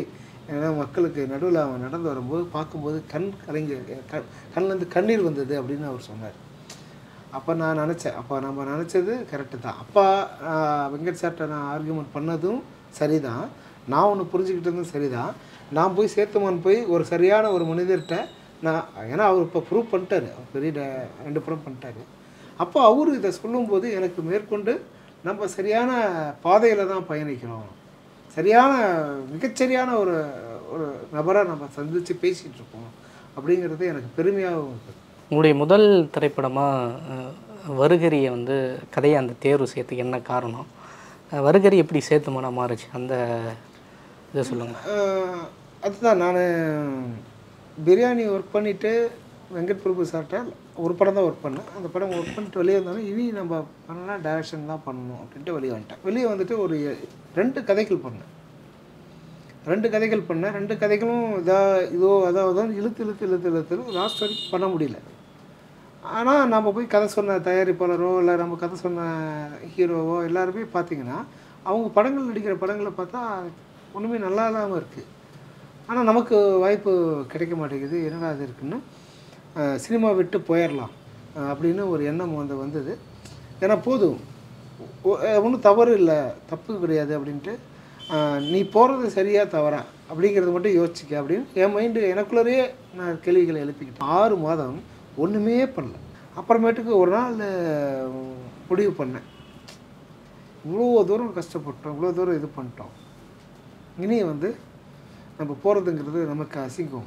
ஏன்னா மக்களுக்கு நடுவில் அவன் நடந்து வரும்போது பார்க்கும்போது கண் கலங்கி க கண்லேருந்து கண்ணீர் வந்தது அப்படின்னு அவர் சொன்னார். அப்போ நான் நினச்சேன், அப்போ நம்ம நினச்சது கரெக்டு தான். அப்பா வெங்கட் சார்கிட்ட நான் ஆர்கியூமெண்ட் பண்ணதும் சரி தான், நான் ஒன்று புரிஞ்சுக்கிட்டதும் சரி தான். நான் போய் சேத்துமான் போய் ஒரு சரியான ஒரு மனிதர்கிட்ட நான், ஏன்னா அவர் இப்போ ப்ரூவ் பண்ணிட்டாரு, அவர் பெரிய ரெண்டு படம் பண்ணிட்டாரு. அப்போ அவர் இதை சொல்லும்போது எனக்கு மேற்கொண்டு நம்ம சரியான பாதையில் தான் பயணிக்கிறோம், சரியான மிகச்சரியான ஒரு ஒரு நபரை நம்ம சந்தித்து பேசிகிட்டு இருக்கோம் அப்படிங்கிறது எனக்கு பெருமையாகவும் இருக்குது. உங்களுடைய முதல் திரைப்படமாக வருகரியை வந்து கதையை அந்த தேர்வு செய்யறதுக்கு என்ன காரணம்? வருகரி எப்படி சேத்துமானா மாறுச்சு அந்த இதை சொல்லுங்கள். அதுதான், நான் பிரியாணி ஒர்க் பண்ணிவிட்டு வெங்கட் பிரபு சார்கிட்ட ஒரு படம் தான் ஒர்க் பண்ணேன். அந்த படம் ஒர்க் பண்ணிட்டு வெளியே வந்தாலும் இனி நம்ம பண்ணலாம் டைரக்ஷன் தான் பண்ணணும் அப்படின்ட்டு வெளியே வந்துட்டேன். வெளியே வந்துட்டு ஒரு ரெண்டு கதைகள் பண்ணேன் ரெண்டு கதைகள் பண்ணேன் ரெண்டு கதைகளும் இதா இதோ அதாவது இழுத்து இழுத்து இழுத்து இழுத்து லாஸ்ட் வரைக்கும் பண்ண முடியல. ஆனால் நம்ம போய் கதை சொன்ன தயாரிப்பாளரோ இல்லை நம்ம கதை சொன்ன ஹீரோவோ எல்லாருமே பார்த்திங்கன்னா அவங்க படங்கள் நடிக்கிற படங்களை பார்த்தா ஒன்றுமே நல்லா இல்லாமல் இருக்குது. ஆனால் நமக்கு வாய்ப்பு கிடைக்க மாட்டேங்குது, என்னடா அது இருக்குன்னு சினிமா விட்டு போயிடலாம் அப்படின்னு ஒரு எண்ணம் வந்து வந்தது. ஏன்னா போதும், ஒன்றும் தவறு இல்லை, தப்பு கிடையாது அப்படின்ட்டு, நீ போகிறது சரியா தவறா அப்படிங்கிறது மட்டும் யோசிச்சிக்க அப்படின்னு என் மைண்டு எனக்குள்ளேயே நான் கேள்விகளை எழுப்பிக்கிட்டேன். ஆறு மாதம் ஒன்றுமே பண்ணல. அப்புறமேட்டுக்கு ஒரு நாள் முடிவு பண்ணேன், இவ்வளோ தூரம் கஷ்டப்பட்டோம், இவ்வளோ தூரம் இது பண்ணிட்டோம், இனி வந்து நம்ம போகிறதுங்கிறது நமக்கு அசிங்கம்,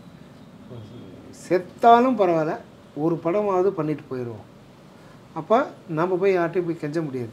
செத்தாலும் பரவாயில்ல ஒரு படமாவது பண்ணிட்டு போயிடுவோம். அப்போ நம்ம போய் யார்ட்டையும் போய் கெஞ்ச முடியாது,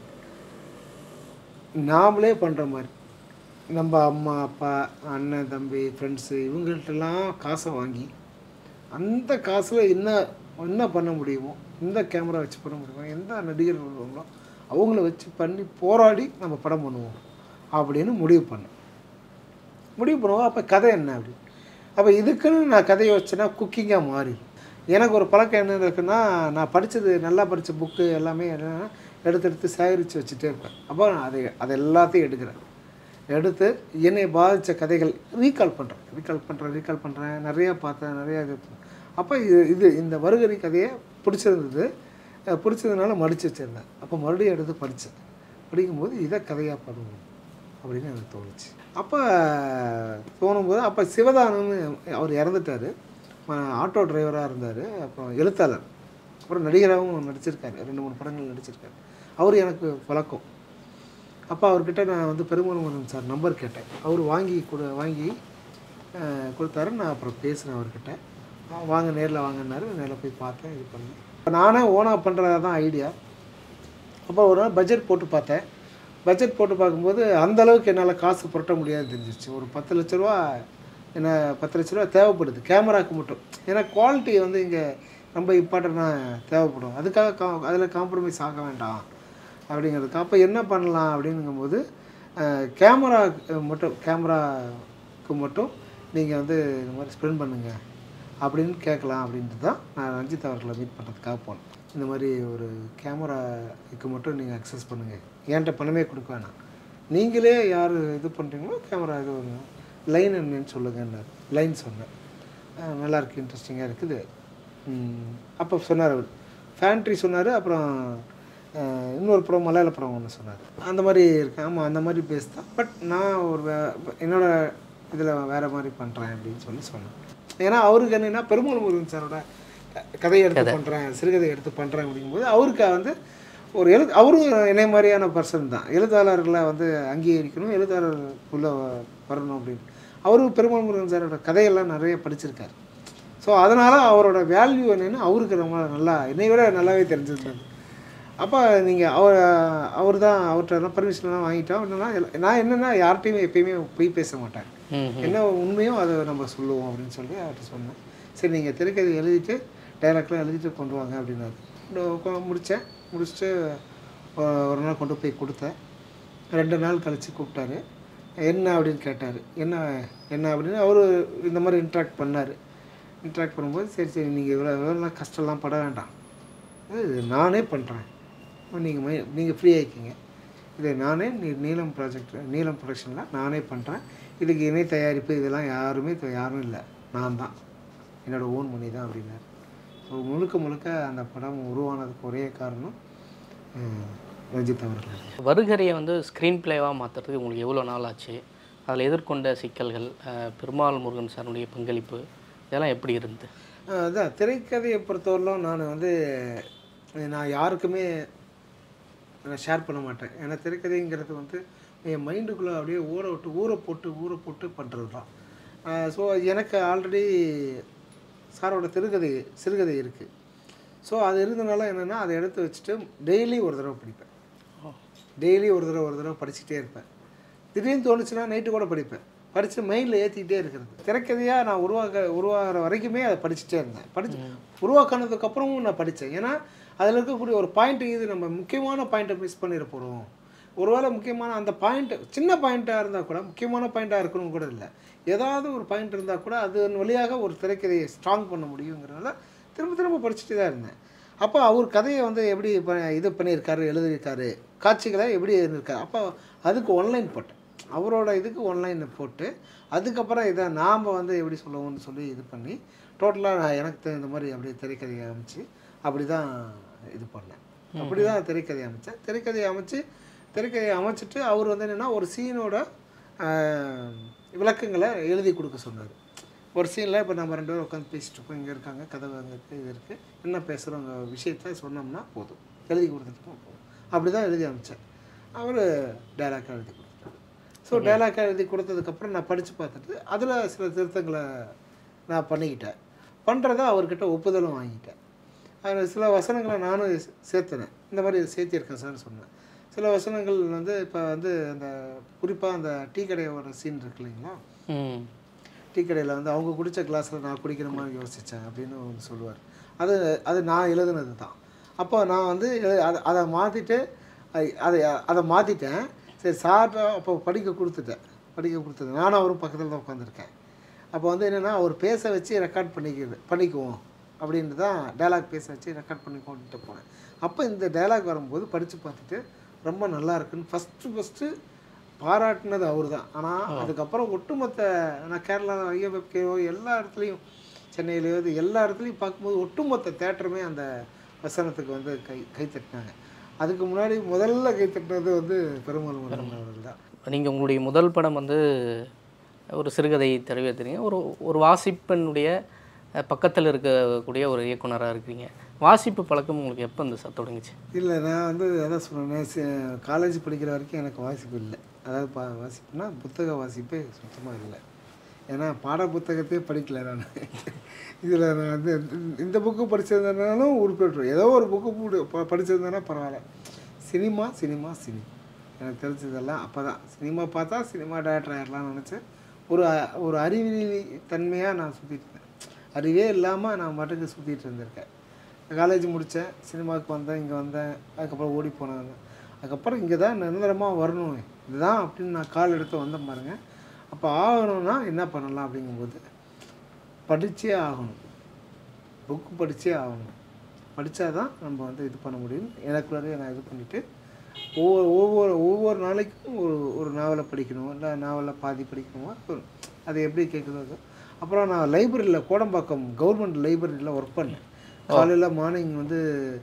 நாமளே பண்ணுற மாதிரி நம்ம அம்மா அப்பா அண்ணன் தம்பி ஃப்ரெண்ட்ஸு இவங்கள்ட்டெல்லாம் காசை வாங்கி அந்த காசில் என்ன என்ன பண்ண முடியுமோ, இந்த கேமரா வச்சு பண்ண முடியுமோ, எந்த நடிகர்கள் வருவாங்களோ அவங்கள வச்சு பண்ணி போராடி நம்ம படம் பண்ணுவோம் அப்படின்னு முடிவு பண்ணேன். முடிவு பண்ணுவோம். அப்போ கதை என்ன அப்படி, அப்போ இதுக்குன்னு நான் கதையை வச்சேன்னா குக்கிங்காக மாறிடும். எனக்கு ஒரு பழக்கம் என்ன இருக்குன்னா, நான் படித்தது நல்லா படித்த புக்கு எல்லாமே என்னென்னா எடுத்து எடுத்து சேகரித்து வச்சுட்டே இருப்பேன். அப்போ அதை அதை எல்லாத்தையும் எடுக்கிறேன், எடுத்து என்னை பாதித்த கதைகள் ரீகால் பண்ணுறேன் ரீகால் பண்ணுறேன் ரீகால் பண்ணுறேன் நிறையா பார்த்தேன், நிறையா இது. அப்போ இது இது இந்த வருகரி கதையை பிடிச்சிருந்தது, பிடிச்சதுனால மடித்து வச்சுருந்தேன். அப்போ மறுபடியும் எடுத்து படித்தேன். படிக்கும்போது இதை கதையாக பண்ணுவோம் அப்படின்னு எனக்கு தோணுச்சு. அப்போ தோணும்போது அப்போ சிவதானன்னு அவர் இறந்துட்டார், ஆட்டோ டிரைவராக இருந்தார், அப்புறம் எழுத்தாளர், அப்புறம் நடிகராகவும் நடிச்சிருக்காரு, ரெண்டு மூணு படங்கள் நடிச்சிருக்காரு. அவர் எனக்கு பழக்கம். அப்போ அவர்கிட்ட நான் வந்து பெருமாள் சார் நம்பர் கேட்டேன், அவர் வாங்கி கொடு வாங்கி கொடுத்தாரு. நான் அப்புறம் பேசுகிறேன் அவர்கிட்ட, வாங்க நேரில் வாங்கினாரு, நேரில் போய் பார்த்தேன், இது பண்ணேன். இப்போ நானே ஓனாக பண்ணுறதா தான் ஐடியா. அப்போ ஒரு நாள் பட்ஜெட் போட்டு பார்த்தேன். பட்ஜெட் போட்டு பார்க்கும்போது அந்தளவுக்கு என்னால் காசு புரட்ட முடியாது தெரிஞ்சிச்சு. ஒரு பத்து லட்ச ரூபா என்ன பத்து லட்ச ரூபா தேவைப்படுது கேமராவுக்கு மட்டும். ஏன்னா குவாலிட்டி வந்து இங்கே ரொம்ப இம்பார்ட்டண்ட்டாக தேவைப்படும், அதுக்காக கா அதில் காம்ப்ரமைஸ் ஆக வேண்டாம் அப்படிங்கிறதுக்கு. அப்போ என்ன பண்ணலாம் அப்படிங்கும்போது கேமரா மட்டும் கேமராவுக்கு மட்டும் நீங்கள் வந்து இந்த மாதிரி ஸ்பெண்ட் பண்ணுங்கள் அப்படின்னு கேட்கலாம் அப்படின்ட்டு தான் நான் ரஞ்சித் அவர்களை மீட் பண்ணுறதுக்காக போனேன். இந்த மாதிரி ஒரு கேமராவுக்கு மட்டும் நீங்கள் அக்சஸ் பண்ணுங்கள், என்கிட்ட பணமே கொடுக்க வேணாம், நீங்களே யார் இது பண்ணுறீங்களோ கேமரா இது ஒரு லைன் என்னன்னு சொல்லுங்கன்னார். லைன் சொன்னேன், நல்லாயிருக்கு, இன்ட்ரெஸ்டிங்காக இருக்குது. அப்போ சொன்னார் அவர் ஃபேண்ட்ரி சொன்னார், அப்புறம் இன்னொரு படம் மலையாள படம் ஒன்று சொன்னார். அந்த மாதிரி இருக்கேன். ஆமாம் அந்த மாதிரி பேஸ் தான், பட் நான் ஒரு வே என்னோடய இதில் வேறு மாதிரி பண்ணுறேன் அப்படின்னு சொல்லி சொன்னேன். ஏன்னா அவருக்கு என்னென்னா பெருமாள் முருகன் சாரோட கதையை எடுத்து பண்ணுறேன், சிறுகதை எடுத்து பண்ணுறேன் அப்படிங்கும்போது அவருக்கு வந்து ஒரு எழு அவரும் என்னை மாதிரியான பர்சன் தான், எழுத்தாளர்களை வந்து அங்கீகரிக்கணும், எழுத்தாளர் உள்ளே வரணும் அப்படின்னு. அவரும் பெருமாள் முருகன் சாரோட கதையெல்லாம் நிறைய படிச்சிருக்காரு. ஸோ அதனால் அவரோட வேல்யூ என்னென்னு அவருக்கு ரொம்ப நல்லா என்னை விட நல்லாவே தெரிஞ்சிருந்தது. அப்போ நீங்கள் அவர் அவர் தான் அவர்கிட்ட பர்மிஷன்லாம் வாங்கிட்டோம். என்னென்னா நான் என்னென்னா யார்கிட்டையுமே எப்பயுமே போய் பேச மாட்டேன், என்ன உண்மையோ அதை நம்ம சொல்லுவோம் அப்படின்னு சொல்லி அவர்கிட்ட சொன்னேன். சரி நீங்கள் திரைக்கதை எழுதிட்டு டைலாக்லாம் எழுதிட்டு கொண்டு வாங்க அப்படின்னாரு. முடித்தேன். முடிச்சுட்டு ஒரு நாள் கொண்டு போய் கொடுத்தேன். ரெண்டு நாள் கழித்து கூப்பிட்டாரு, என்ன அப்படின்னு கேட்டார். என்ன என்ன அப்படின்னு அவர் இந்த மாதிரி இன்ட்ராக்ட் பண்ணார். இன்ட்ராக்ட் பண்ணும்போது சரி சரி நீங்கள் இவ்வளோ இவ்வளோலாம் கஷ்டம்லாம் பட வேண்டாம், இது நானே பண்ணுறேன், நீங்கள் மை நீங்கள் ஃப்ரீ ஆகிக்கிங்க, இதை நானே நீ நீலம் ப்ராஜெக்ட் நீலம் ப்ரொடக்ஷனில் நானே பண்ணுறேன், இதுக்கு இணை தயாரிப்பு இதெல்லாம் யாருமே இப்போ யாரும் இல்லை, நான் தான், என்னோடய ஓன் மணி தான் அப்படின்னாரு. ஸோ முழுக்க முழுக்க அந்த படம் உருவானதுக்கு ஒரே காரணம் ரஞ்சித் அவர்கள். வருகரையை வந்து ஸ்க்ரீன் பிளேவாக மாற்றுறதுக்கு உங்களுக்கு எவ்வளோ நாள் ஆச்சு? அதில் எதிர்கொண்ட சிக்கல்கள், பெருமாள் முருகன் சாருடைய பங்களிப்பு, இதெல்லாம் எப்படி இருந்து? அதான் திரைக்கதையை பொறுத்தவரையிலும் நான் வந்து நான் யாருக்குமே நான் ஷேர் பண்ண மாட்டேன். ஏன்னா திரைக்கதைங்கிறது வந்து என் மைண்டுக்குள்ளே அப்படியே ஊற விட்டு ஊற போட்டு ஊற போட்டு பண்ணுறது தான். ஸோ எனக்கு ஆல்ரெடி சாரோட திருக்கதை சிறுகதை இருக்குது. ஸோ அது இருந்தனால என்னென்னா அதை எடுத்து வச்சுட்டு டெய்லி ஒரு தடவை படிப்பேன். டெய்லி ஒரு தடவை ஒரு தடவை படிச்சுட்டே இருப்பேன். திடீர்னு தோணுச்சுன்னா நைட்டு கூட படிப்பேன். படித்து மைண்டில் ஏற்றிக்கிட்டே இருக்கிறது. திரைக்கதையாக நான் உருவாக்க உருவாகிற வரைக்குமே அதை படிச்சுட்டே இருந்தேன். படித்து உருவாக்கினதுக்கப்புறமும் நான் படித்தேன். ஏன்னா அதில் இருக்கக்கூடிய ஒரு பாயிண்ட்டு இது நம்ம முக்கியமான பாயிண்ட்டை மிஸ் பண்ணிட போகிறோம். ஒருவேளை முக்கியமான அந்த பாயிண்ட்டு சின்ன பாயிண்ட்டாக இருந்தால் கூட முக்கியமான பாயிண்ட்டாக இருக்கணும் கூட இல்லை, ஏதாவது ஒரு பாயிண்ட் இருந்தால் கூட அதன் வழியாக ஒரு திரைக்கதையை ஸ்ட்ராங் பண்ண முடியுங்கிறனால திரும்ப திரும்ப படிச்சுட்டு தான் இருந்தேன். அப்போ அவர் கதையை வந்து எப்படி ப இது பண்ணியிருக்காரு, எழுதியிருக்காரு, காட்சிகளை எப்படி எழுதியிருக்காரு. அப்போ அதுக்கு ஒன்லைன் போட்டேன். அவரோட இதுக்கு ஒன்லைன் போட்டு அதுக்கப்புறம் இதை நாம் வந்து எப்படி சொல்லுவோம்னு சொல்லி இது பண்ணி டோட்டலாக நான் எனக்கு தகுந்த மாதிரி அப்படியே திரைக்கதையை அமைச்சு அப்படி தான் இது பண்ணேன். அப்படி தான் திரைக்கதையை அமைச்சேன். திரைக்கதையை அமைச்சு திரைக்கதையை அமைச்சிட்டு அவர் வந்து என்னென்னா ஒரு சீனோட விளக்கங்களை எழுதி கொடுக்க சொன்னார். ஒரு சீனில் இப்போ நம்ம ரெண்டு பேரும் உட்காந்து பேசிட்டு இருக்கோம், இங்கே இருக்காங்க, கதவு அங்கே இருக்குது, இது இருக்குது, என்ன பேசுகிறோங்க விஷயத்த சொன்னோம்னா போதும், எழுதி கொடுத்துட்டு போதும். அப்படி தான் எழுதி அமைச்சேன். அவர் டைலாக்காக எழுதி கொடுத்தாரு. ஸோ டைலாக்காக எழுதி கொடுத்ததுக்கப்புறம் நான் படித்து பார்த்துட்டு அதில் சில திருத்தங்களை நான் பண்ணிக்கிட்டேன். பண்ணுறதா அவர்கிட்ட ஒப்புதலும் வாங்கிட்டேன். அதில் சில வசனங்களை நானும் சேர்த்துனேன். இந்த மாதிரி சேர்த்திருக்கேன் சார்னு சொன்னேன். சில வசனங்கள் வந்து இப்போ வந்து அந்த குறிப்பாக அந்த டீ கடையோட சீன் இருக்கு இல்லைங்களா, டீ கடையில் வந்து அவங்க குடித்த கிளாஸில் நான் குடிக்கிற மாதிரி யோசித்தேன் அப்படின்னு வந்து சொல்லுவார். அது அது நான் எழுதுனது தான். அப்போ நான் வந்து அதை அதை மாற்றிட்டு அதை அதை மாற்றிட்டேன். சரி சார் அப்போ படிக்க கொடுத்துட்டேன் படிக்க கொடுத்துட்டேன் நானும் அவரும் பக்கத்தில் தான் உட்காந்துருக்கேன். அப்போ வந்து என்னென்னா அவர் பேச வச்சு ரெக்கார்ட் பண்ணிக்கிறது பண்ணிக்குவோம் அப்படின்னு தான் டைலாக் பேச வச்சு ரெக்கார்ட் பண்ணி கொண்டுட்டு போனேன். அப்போ இந்த டைலாக் வரும்போது படித்து பார்த்துட்டு ரொம்ப நல்லா இருக்குன்னு ஃபஸ்ட்டு ஃபஸ்ட்டு பாராட்டினது அவர் தான். ஆனால் அதுக்கப்புறம் ஒட்டுமொத்த நான் கேரளா ஐஎஃப்எஃப்கேஓ எல்லா இடத்துலையும் சென்னையிலேயோ இது எல்லா இடத்துலையும் பார்க்கும்போது ஒட்டுமொத்த தேட்டருமே அந்த வசனத்துக்கு வந்து கை கை தட்டினாங்க. அதுக்கு முன்னாடி முதல்ல கை தட்டினது வந்து பெருமாள் முருகன் அவர்கள் தான். நீங்கள் உங்களுடைய முதல் படம் வந்து ஒரு சிறுகதை தெரிவிக்கிறீங்க, ஒரு ஒரு வாசிப்பினுடைய பக்கத்தில் இருக்கக்கூடிய ஒரு இயக்குனராக இருக்கிறீங்க. வாசிப்பு பழக்கம் உங்களுக்கு எப்போ இந்த சத்த தொடங்குச்சு? இல்லை நான் வந்து அதான் சொன்னேன், காலேஜ் படிக்கிற வரைக்கும் எனக்கு வாசிப்பு இல்லை. அதாவது பா வாசிப்புனா புத்தக வாசிப்பே சுத்தமாக இல்லை. ஏன்னா பாட புத்தகத்தையே படிக்கலை நான். இதில் நான் வந்து இந்த புக்கு படிச்சிருந்தனாலும் உருப்பிட்டுரும், ஏதோ ஒரு புக்கு படிச்சிருந்தேன்னா பரவாயில்ல. சினிமா சினிமா சினிமா எனக்கு தெரிஞ்சதெல்லாம் அப்போ தான். சினிமா பார்த்தா சினிமா டைரக்டர் ஆகிடலாம்னு நினச்சேன். ஒரு ஒரு அறிவியல் தன்மையாக நான் சுற்றிட்டு இருந்தேன். அறிவே இல்லாமல் நான் மட்டுக்கு சுற்றிட்டு இருந்திருக்கேன். காலேஜ் முடித்தேன், சினிமாவுக்கு வந்தேன், இங்கே வந்தேன், அதுக்கப்புறம் ஓடி போனேன். அதுக்கப்புறம் இங்கே தான் நிரந்தரமாக வரணும் இதுதான் அப்படின்னு நான் கால் எடுத்து வந்தேன் பாருங்கள். அப்போ ஆகணும்னா என்ன பண்ணலாம் அப்படிங்கும்போது படித்தே ஆகணும், புக்கு படித்தே ஆகணும். படித்தா தான் நம்ம வந்து இது பண்ண முடியும். எனக்குள்ளே நான் இது பண்ணிவிட்டு ஒவ்வொரு ஒவ்வொரு ஒவ்வொரு நாளைக்கும் ஒரு ஒரு நாவலை படிக்கணும், இல்லை நாவலை பாதி படிக்கணுமா, அது எப்படி கேட்குதோ. அப்புறம் நான் லைப்ரரியில் கோடம்பாக்கம் கவர்மெண்ட் லைப்ரரியில் ஒர்க் பண்ணேன். காலையில் மார்னிங் வந்து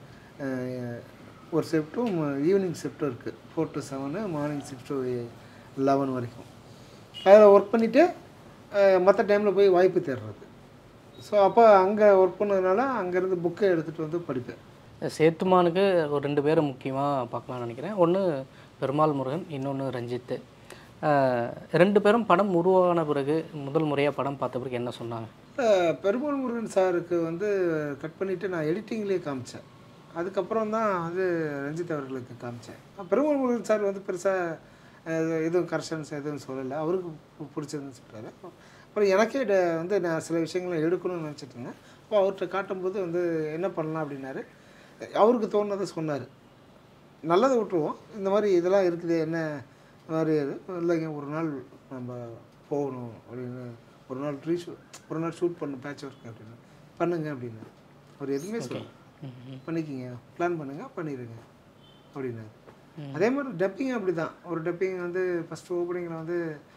ஒரு ஷிஃப்ட்டும் ஈவினிங் ஷிஃப்ட்டும் இருக்குது, four to seven morning six to eleven வரைக்கும். அதில் ஒர்க் பண்ணிவிட்டு மற்ற டைமில் போய் வாய்ப்பு தேடுறது. ஸோ அப்போ அங்கே ஒர்க் பண்ணதுனால அங்கேருந்து புக்கை எடுத்துகிட்டு வந்து படிப்பேன். சேத்துமானுக்கு ஒரு ரெண்டு பேரும் முக்கியமாக பார்க்கலாம்னு நினைக்கிறேன். ஒன்று பெருமாள் முருகன், இன்னொன்று ரஞ்சித்து. ரெண்டு பேரும் படம் உருவான பிறகு முதல் முறையாக படம் பார்த்த பிறகு என்ன சொன்னாங்க? பெருமாள் முருகன் சாருக்கு வந்து கட் பண்ணிவிட்டு நான் எடிட்டிங்லேயே காமிச்சேன். அதுக்கப்புறம் தான் வந்து ரஞ்சித் அவர்களுக்கு காமிச்சேன். பெருமாள் முருகன் சார் வந்து பெருசாக எதுவும் கரெக்ஷன்ஸ் எதுவும் சொல்லலை, அவருக்கு பிடிச்சதுன்னு சொல்கிறாரு. அப்புறம் எனக்கே வந்து நான் சில விஷயங்களை எடுக்கணும்னு நினச்சிட்டு இருந்தேன். அப்போ அவர்கிட்ட காட்டும்போது வந்து என்ன பண்ணலாம் அப்படின்னாரு. அவருக்கு தோணுனதை சொன்னார். நல்லதை விட்டுருவோம், இந்த மாதிரி இதெல்லாம் இருக்குது, என்ன மாதிரி அது இல்லைங்க, ஒரு நாள் நம்ம போகணும் அப்படின்னு, ஒரு நாள் ட்ரீ ஷூட் ஒரு நாள் ஷூட் பண்ண பேட்ச் ஒர்க் அப்படின்னு பண்ணுங்க அப்படின்னு. அவர் எதுவுமே சொல்லுங்கள், பண்ணிக்கிங்க, பிளான் பண்ணுங்கள், பண்ணிடுங்க அப்படின்னாரு. அதே மாதிரி டப்பிங் அப்படி தான். ஒரு டப்பிங் வந்து ஃபஸ்ட்டு ஓப்பனிங்கில் வந்து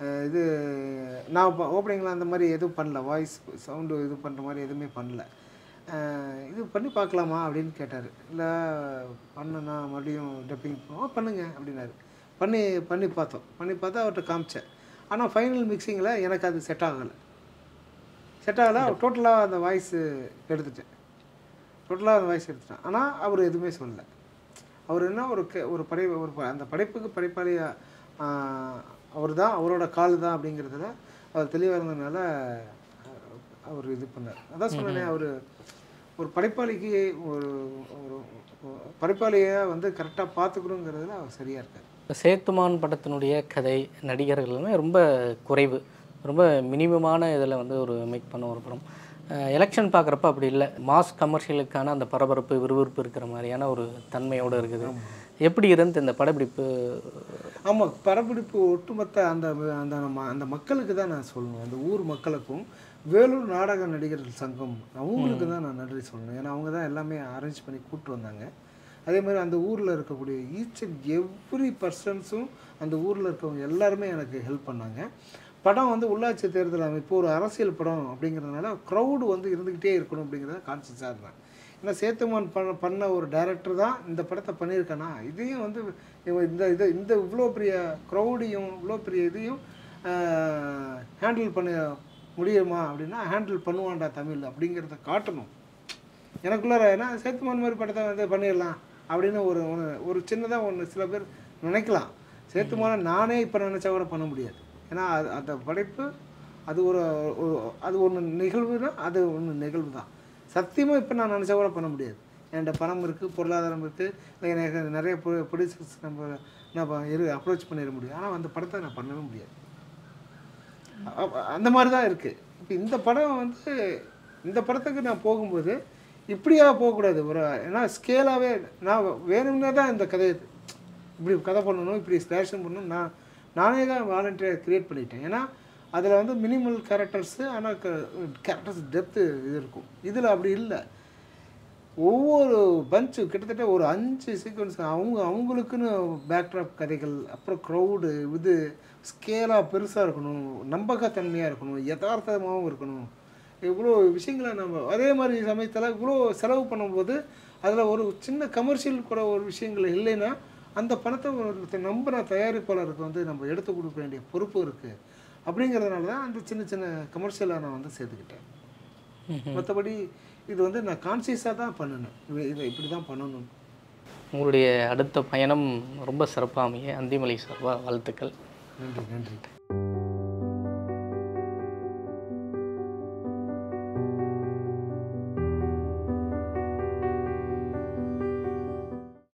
இது நான் ஓப்பனிங்கில் அந்த மாதிரி எதுவும் பண்ணல, வாய்ஸ் சவுண்டு இது பண்ணுற மாதிரி எதுவுமே பண்ணல. இது பண்ணி பார்க்கலாமா அப்படின்னு கேட்டார். இல்லை பண்ணனா மறுபடியும் டப்பிங் பண்ணுவோம், பண்ணுங்க அப்படின்னாரு. பண்ணி பண்ணி பார்த்தோம். பண்ணி பார்த்தா அவர்கிட்ட காமிச்சேன். ஆனால் ஃபைனல் மிக்சிங்கில் எனக்கு அது செட் ஆகலை செட் ஆகலை டோட்டலாக அந்த வாய்ஸு எடுத்துட்டேன் டோட்டலாக அந்த வாய்ஸ் எடுத்துட்டேன். ஆனால் அவர் எதுவுமே சொல்லலை. அவர் என்ன ஒரு கே ஒரு படை ஒரு அந்த படைப்புக்கு படைப்பாளியாக அவர் தான், அவரோட கால் தான் அப்படிங்கிறதுல அவர் தெளிவாக இருந்ததுனால அவர் இது பண்ணார். அதான் சொன்னேனே, அவர் ஒரு படைப்பாளிக்கு ஒரு ஒரு படைப்பாளியை வந்து கரெக்டாக பார்த்துக்கணுங்கிறதுல அவர் சரியாக இருக்கார். சேத்துமான் படத்தினுடைய கதை நடிகர்களுமே ரொம்ப குறைவு, ரொம்ப மினிமமான இதில் வந்து ஒரு மேக் பண்ண ஒரு படம். எலெக்ஷன் பார்க்குறப்ப அப்படி இல்லை, மாஸ் கமர்ஷியலுக்கான அந்த பரபரப்பு விறுவிறுப்பு இருக்கிற மாதிரியான ஒரு தன்மையோடு இருக்குது. எப்படி இருந்து இந்த படப்பிடிப்பு? ஆமாம், படப்பிடிப்பு ஒட்டுமொத்த அந்த அந்த அந்த மக்களுக்கு தான் நான் சொல்லணும், அந்த ஊர் மக்களுக்கும் வேலூர் நாடக நடிகர்கள் சங்கம் அவங்களுக்கு தான் நான் நன்றி சொல்லணும். ஏன்னா அவங்க தான் எல்லாமே அரேஞ்ச் பண்ணி கூப்பிட்டு வந்தாங்க. அதே மாதிரி அந்த ஊரில் இருக்கக்கூடிய ஈச் அண்ட் எவ்ரி பர்சன்ஸும் அந்த ஊரில் இருக்கவங்க எல்லாருமே எனக்கு ஹெல்ப் பண்ணாங்க. படம் வந்து உள்ளாட்சி தேர்தல் அமைப்பு ஒரு அரசியல் படம் அப்படிங்கிறதுனால க்ரௌடு வந்து இருந்துக்கிட்டே இருக்கணும் அப்படிங்கிறத கான்சியஸாக இருந்தேன். ஏன்னா சேத்துமான் பண்ண பண்ண ஒரு டைரக்டர் தான் இந்த படத்தை பண்ணியிருக்கேன்னா, இதையும் வந்து இந்த இதை இந்த இவ்வளோ பெரிய க்ரௌடையும் இவ்வளோ பெரிய இதையும் ஹேண்டில் பண்ண முடியுமா அப்படின்னா ஹேண்டில் பண்ணுவான்டா தமிழ் அப்படிங்கிறத காட்டணும் எனக்குள்ளார. ஏன்னா சேத்துமான் மாதிரி படத்தை வந்து பண்ணிடலாம் அப்படின்னு ஒரு ஒரு சின்னதாக ஒன்று சில பேர் நினைக்கலாம். சேத்துமான நானே இப்போ நினச்சா கூட பண்ண முடியாது. ஏன்னா அது அந்த படைப்பு அது ஒரு அது ஒன்று நிகழ்வுனா அது ஒன்று நிகழ்வு தான். சத்தியமாக இப்போ நான் நினச்சா கூட பண்ண முடியாது. என்கிட்ட பணம் இருக்குது, பொருளாதாரம் இருக்குது, இல்லை எனக்கு நிறைய ப்ரொடியூசர்ஸ் நம்ம நான் இரு அப்ரோச் பண்ணிட முடியும். ஆனால் அந்த படத்தை நான் பண்ணவே முடியாது. அந்த மாதிரி தான் இருக்குது. இப்போ இந்த படம் வந்து இந்த படத்துக்கு நான் போகும்போது இப்படியா போகக்கூடாது. ஒரு ஏன்னா ஸ்கேலாகவே நான் வேணும்னே தான் இந்த கதையை இப்படி கதை பண்ணணும், இப்படி ஸ்டேஷன் பண்ணணும், நான் நானே தான் வாலண்டியர் க்ரியேட் பண்ணிட்டேன். ஏன்னா அதில் வந்து மினிமல் கேரக்டர்ஸு, ஆனால் கேரக்டர்ஸ் டெப்த்து இது இருக்கும். இதில் அப்படி இல்லை. ஒவ்வொரு பஞ்சு கிட்டத்தட்ட ஒரு அஞ்சு சீக்வன்ஸ் அவங்க அவங்களுக்குன்னு பேக்ட்ராப் கதைகள், அப்புறம் க்ரௌடு இது ஸ்கேலாக பெருசாக இருக்கணும், நம்பகத்தன்மையாக இருக்கணும், யதார்த்தமாகவும் இருக்கணும். இவ்வளோ விஷயங்களை நம்ம அதே மாதிரி சமயத்தில் இவ்வளோ செலவு பண்ணும்போது அதில் ஒரு சின்ன கமர்ஷியல் கூட ஒரு விஷயங்கள் இல்லைன்னா அந்த பணத்தை ஒரு நம்பின தயாரிப்பாளருக்கு வந்து நம்ம எடுத்து கொடுக்க வேண்டிய பொறுப்பு இருக்குது. அப்படிங்கிறதுனால தான் அந்த சின்ன சின்ன கமர்ஷியலாக நான் வந்து சேர்த்துக்கிட்டேன். மற்றபடி இது வந்து நான் கான்சியஸாக தான் பண்ணினேன், இதை இப்படி தான் பண்ணணும். உங்களுடைய அடுத்த பயணம் ரொம்ப சிறப்பாக அமைய அந்திமலை சார்பாக வாழ்த்துக்கள். நன்றி நன்றி.